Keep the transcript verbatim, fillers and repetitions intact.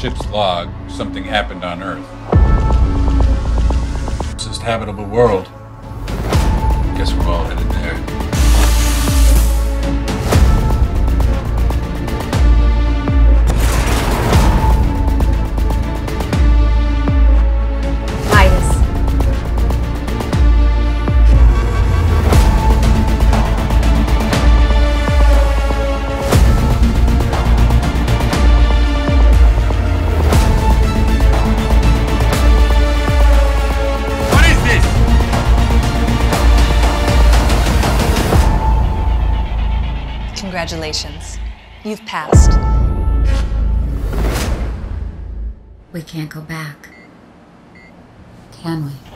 ship's log, something happened on Earth. It's just habitable world. Guess we're all headed there. Congratulations. You've passed. We can't go back, can we?